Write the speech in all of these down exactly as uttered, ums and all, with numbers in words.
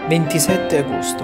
ventisette agosto.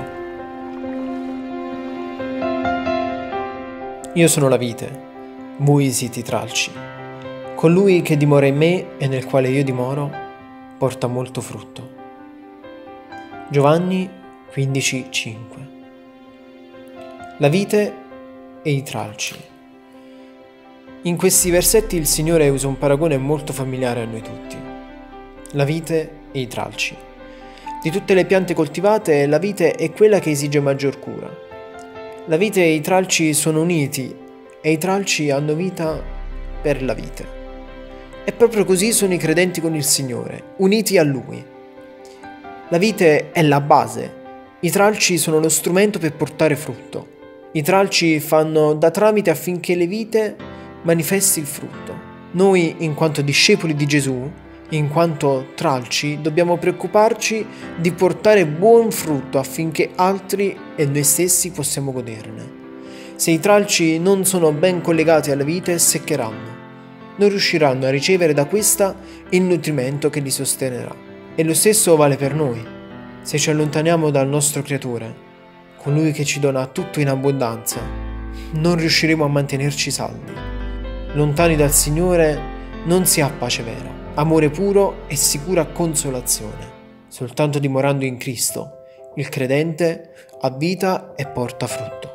Io sono la vite, voi siete i tralci. Colui che dimora in me e nel quale io dimoro porta molto frutto. Giovanni quindici cinque. La vite e i tralci. In questi versetti il Signore usa un paragone molto familiare a noi tutti. La vite e i tralci. Di tutte le piante coltivate, la vite è quella che esige maggior cura. La vite e i tralci sono uniti e i tralci hanno vita per la vite. E proprio così sono i credenti con il Signore, uniti a Lui. La vite è la base, i tralci sono lo strumento per portare frutto. I tralci fanno da tramite affinché le vite manifesti il frutto. Noi, in quanto discepoli di Gesù, in quanto tralci, dobbiamo preoccuparci di portare buon frutto affinché altri e noi stessi possiamo goderne. Se i tralci non sono ben collegati alla vite, seccheranno. Non riusciranno a ricevere da questa il nutrimento che li sostenerà. E lo stesso vale per noi. Se ci allontaniamo dal nostro Creatore, colui che ci dona tutto in abbondanza, non riusciremo a mantenerci saldi. Lontani dal Signore non si ha pace vera, amore puro e sicura consolazione. Soltanto dimorando in Cristo, il credente ha vita e porta frutto.